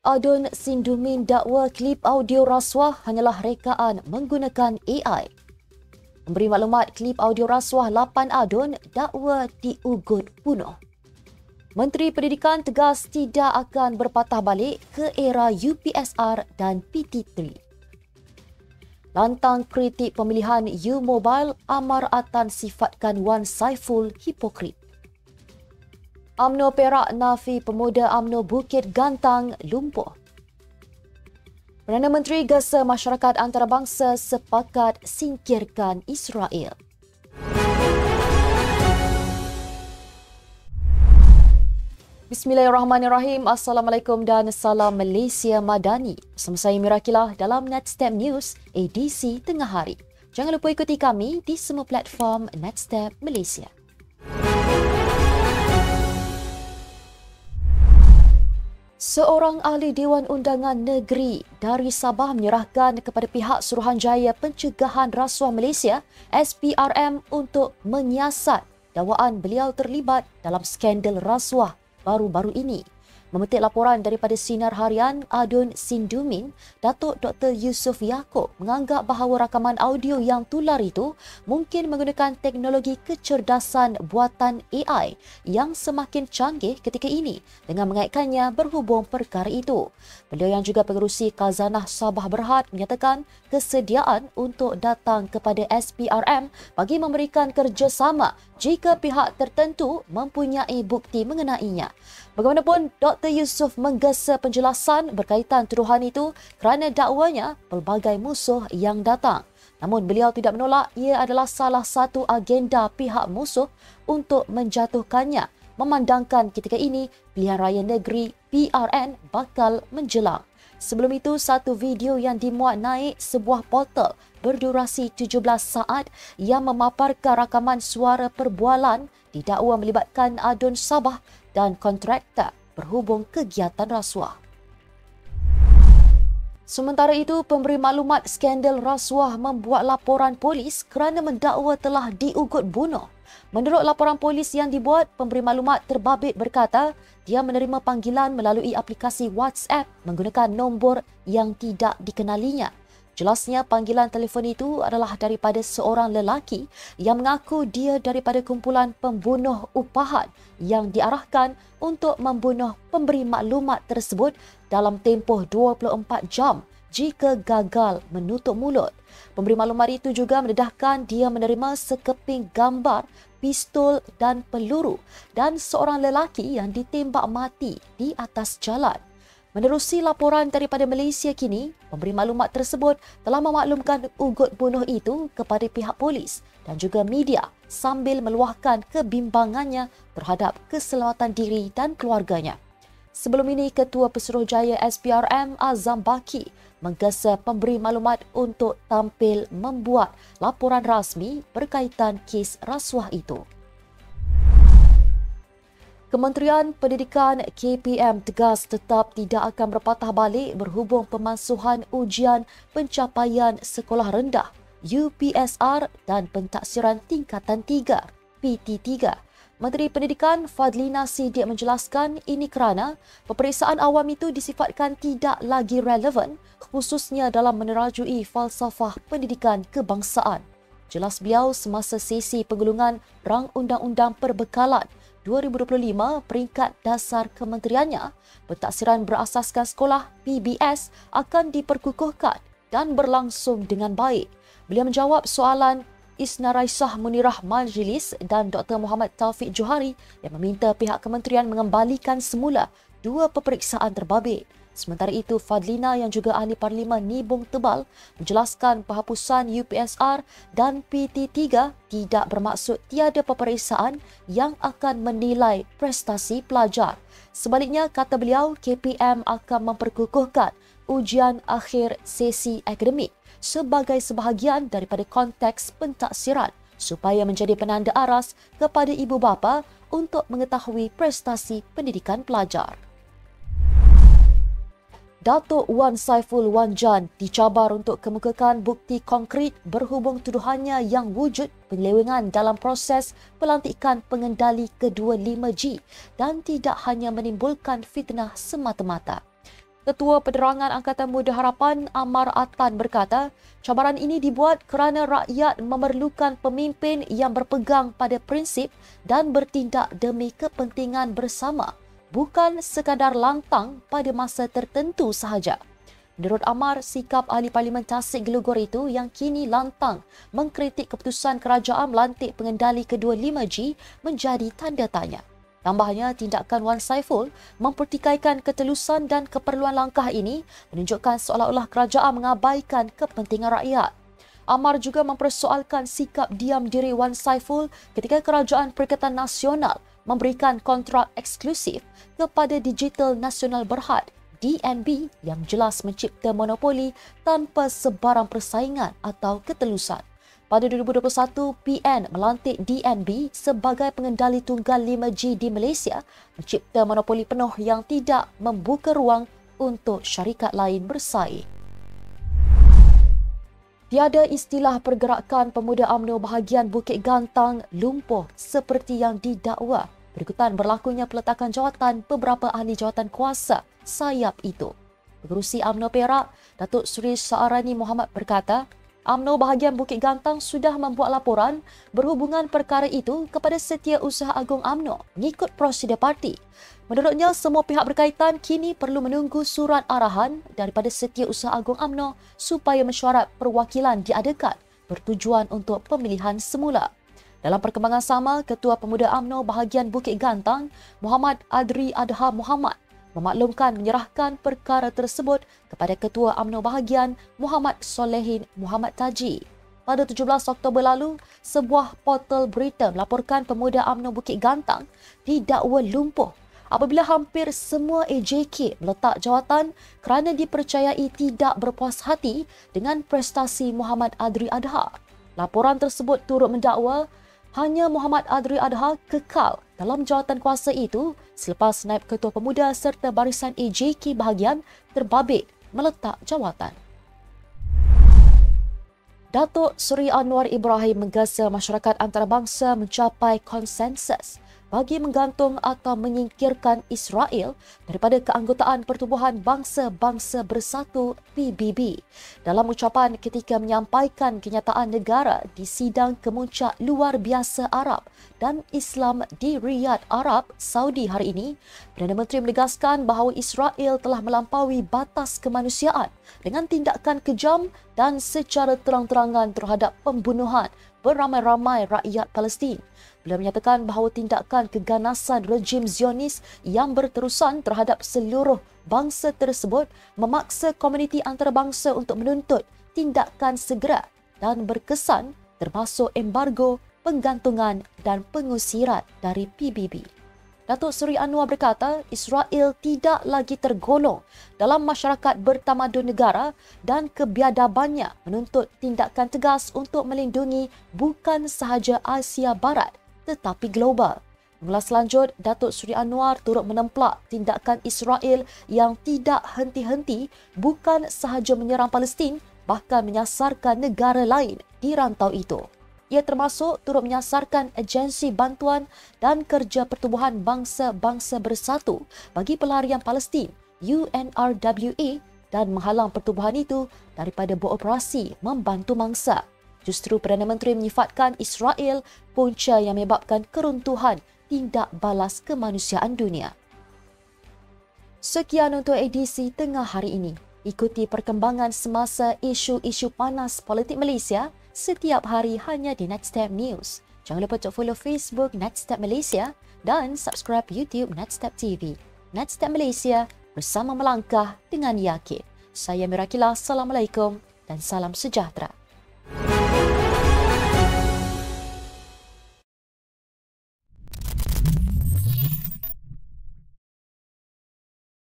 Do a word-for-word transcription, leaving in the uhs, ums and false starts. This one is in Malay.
Adun Sindumin dakwa klip audio rasuah hanyalah rekaan menggunakan A I. Memberi maklumat klip audio rasuah lapan adun dakwa diugut bunuh. Menteri Pendidikan tegas tidak akan berpatah balik ke era U P S R dan P T tiga. Lantang kritik pemilihan U-Mobile, Amar Atan sifatkan Wan Saiful hipokrit. UMNO Perak nafi pemuda UMNO Bukit Gantang lumpuh. Perdana Menteri Gesa Masyarakat Antarabangsa sepakat singkirkan Israel. Bismillahirrahmanirrahim. Assalamualaikum dan salam Malaysia Madani. Bersama saya Mira Kilah dalam Netstep News edisi tengah hari. Jangan lupa ikuti kami di semua platform Netstep Malaysia. Seorang ahli Dewan Undangan Negeri dari Sabah menyerahkan kepada pihak Suruhanjaya Pencegahan Rasuah Malaysia S P R M untuk menyiasat dakwaan beliau terlibat dalam skandal rasuah baru-baru ini. Memetik laporan daripada Sinar Harian Adun Sindumin, Datuk Doktor Yusof Yaakob menganggap bahawa rakaman audio yang tular itu mungkin menggunakan teknologi kecerdasan buatan A I yang semakin canggih ketika ini dengan mengaitkannya berhubung perkara itu. Beliau yang juga pengerusi Khazanah Sabah Berhad menyatakan kesediaan untuk datang kepada S P R M bagi memberikan kerjasama jika pihak tertentu mempunyai bukti mengenainya. Bagaimanapun, Doktor Yusof menggesa penjelasan berkaitan tuduhan itu kerana dakwanya pelbagai musuh yang datang. Namun beliau tidak menolak ia adalah salah satu agenda pihak musuh untuk menjatuhkannya, memandangkan ketika ini pilihan raya negeri P R N bakal menjelang. Sebelum itu, satu video yang dimuat naik sebuah portal berdurasi tujuh belas saat yang memaparkan rakaman suara perbualan didakwa melibatkan Adun Sabah dan kontraktor berhubung kegiatan rasuah. Sementara itu, pemberi maklumat skandal rasuah membuat laporan polis kerana mendakwa telah diugut bunuh. Menurut laporan polis yang dibuat, pemberi maklumat terbabit berkata dia menerima panggilan melalui aplikasi WhatsApp menggunakan nombor yang tidak dikenalinya. Jelasnya panggilan telefon itu adalah daripada seorang lelaki yang mengaku dia daripada kumpulan pembunuh upahan yang diarahkan untuk membunuh pemberi maklumat tersebut dalam tempoh dua puluh empat jam jika gagal menutup mulut. Pemberi maklumat itu juga mendedahkan dia menerima sekeping gambar pistol dan peluru dan seorang lelaki yang ditembak mati di atas jalan. Menerusi laporan daripada Malaysia Kini, pemberi maklumat tersebut telah memaklumkan ugut bunuh itu kepada pihak polis dan juga media sambil meluahkan kebimbangannya terhadap keselamatan diri dan keluarganya. Sebelum ini, Ketua Pesuruhjaya S P R M Azam Baki menggesa pemberi maklumat untuk tampil membuat laporan rasmi berkaitan kes rasuah itu. Kementerian Pendidikan K P M tegas tetap tidak akan berpatah balik berhubung pemansuhan ujian pencapaian sekolah rendah U P S R dan pentaksiran tingkatan tiga P T tiga. Menteri Pendidikan Fadlina Siddiq menjelaskan ini kerana peperiksaan awam itu disifatkan tidak lagi relevan khususnya dalam menerajui falsafah pendidikan kebangsaan. Jelas beliau semasa sesi penggulungan Rang Undang-Undang Perbekalan dua ribu dua puluh lima peringkat dasar kementeriannya, pentaksiran berasaskan sekolah P B S akan diperkukuhkan dan berlangsung dengan baik. Beliau menjawab soalan Isna Raisah Munirah Majlis dan Doktor Muhammad Taufik Johari yang meminta pihak kementerian mengembalikan semula dua peperiksaan terbabit. Sementara itu, Fadlina yang juga ahli Parlimen Nibong Tebal menjelaskan penghapusan U P S R dan P T tiga tidak bermaksud tiada peperiksaan yang akan menilai prestasi pelajar. Sebaliknya, kata beliau, K P M akan memperkukuhkan ujian akhir sesi akademik sebagai sebahagian daripada konteks pentaksiran supaya menjadi penanda aras kepada ibu bapa untuk mengetahui prestasi pendidikan pelajar. Datuk Wan Saiful Wanjan dicabar untuk kemukakan bukti konkret berhubung tuduhannya yang wujud penyelewengan dalam proses pelantikan pengendali kedua lima G dan tidak hanya menimbulkan fitnah semata-mata. Ketua Penerangan Angkatan Muda Harapan Amar Atan berkata, cabaran ini dibuat kerana rakyat memerlukan pemimpin yang berpegang pada prinsip dan bertindak demi kepentingan bersama, bukan sekadar lantang pada masa tertentu sahaja. Menurut Amar, sikap ahli Parlimen Tasik Gelugor itu yang kini lantang mengkritik keputusan kerajaan melantik pengendali kedua lima G menjadi tanda tanya. Tambahnya, tindakan Wan Saiful mempertikaikan ketelusan dan keperluan langkah ini menunjukkan seolah-olah kerajaan mengabaikan kepentingan rakyat. Amar juga mempersoalkan sikap diam diri Wan Saiful ketika Kerajaan Perikatan Nasional memberikan kontrak eksklusif kepada Digital Nasional Berhad D N B yang jelas mencipta monopoli tanpa sebarang persaingan atau ketelusan. Pada dua ribu dua puluh satu, P N melantik D N B sebagai pengendali tunggal lima G di Malaysia, mencipta monopoli penuh yang tidak membuka ruang untuk syarikat lain bersaing. Tiada istilah pergerakan pemuda UMNO bahagian Bukit Gantang lumpuh seperti yang didakwa berikutan berlakunya peletakan jawatan beberapa ahli jawatan kuasa sayap itu. Pengerusi UMNO Perak, Datuk Seri Saarani Muhammad berkata, UMNO bahagian Bukit Gantang sudah membuat laporan berhubungan perkara itu kepada Setiausaha Agung UMNO mengikut prosedur parti. Menurutnya, semua pihak berkaitan kini perlu menunggu surat arahan daripada Setiausaha Agung UMNO supaya mesyuarat perwakilan diadakan bertujuan untuk pemilihan semula. Dalam perkembangan sama, Ketua Pemuda UMNO bahagian Bukit Gantang, Muhammad Adri Adha Muhammad, memaklumkan menyerahkan perkara tersebut kepada Ketua UMNO bahagian Muhammad Solehin Muhammad Taji. Pada tujuh belas Oktober lalu, sebuah portal berita melaporkan pemuda UMNO Bukit Gantang didakwa lumpuh apabila hampir semua A J K meletak jawatan kerana dipercayai tidak berpuas hati dengan prestasi Muhammad Adri Adha. Laporan tersebut turut mendakwa hanya Muhammad Adri Adha kekal dalam jawatan kuasa itu selepas Naib Ketua Pemuda serta barisan A J K bahagian terbabit meletak jawatan. Datuk Seri Anwar Ibrahim menggesa masyarakat antarabangsa mencapai konsensus bagi menggantung atau menyingkirkan Israel daripada keanggotaan Pertubuhan Bangsa-Bangsa Bersatu P B B. Dalam ucapan ketika menyampaikan kenyataan negara di Sidang Kemuncak Luar Biasa Arab dan Islam di Riyadh, Arab Saudi hari ini, Perdana Menteri menegaskan bahawa Israel telah melampaui batas kemanusiaan dengan tindakan kejam dan secara terang-terangan terhadap pembunuhan beramai-ramai rakyat Palestin. Beliau menyatakan bahawa tindakan keganasan rejim Zionis yang berterusan terhadap seluruh bangsa tersebut memaksa komuniti antarabangsa untuk menuntut tindakan segera dan berkesan termasuk embargo, penggantungan dan pengusiran dari P B B. Datuk Seri Anwar berkata, Israel tidak lagi tergolong dalam masyarakat bertamadun negara dan kebiadabannya menuntut tindakan tegas untuk melindungi bukan sahaja Asia Barat tetapi global. Mengulas lanjut, Datuk Seri Anwar turut menemplak tindakan Israel yang tidak henti-henti bukan sahaja menyerang Palestin, bahkan menyasarkan negara lain di rantau itu. Ia termasuk turut menyasarkan agensi bantuan dan kerja Pertubuhan Bangsa-Bangsa Bersatu bagi pelarian Palestin U N R W A dan menghalang pertubuhan itu daripada beroperasi membantu mangsa. Justru Perdana Menteri menyifatkan Israel punca yang menyebabkan keruntuhan tindak balas kemanusiaan dunia. Sekian untuk edisi tengah hari ini. Ikuti perkembangan semasa isu-isu panas politik Malaysia setiap hari hanya di Nextstep News. Jangan lupa untuk follow Facebook Nextstep Malaysia dan subscribe YouTube Nextstep T V. Nextstep Malaysia, bersama melangkah dengan yakin. Saya Mirakila, Assalamualaikum dan salam sejahtera.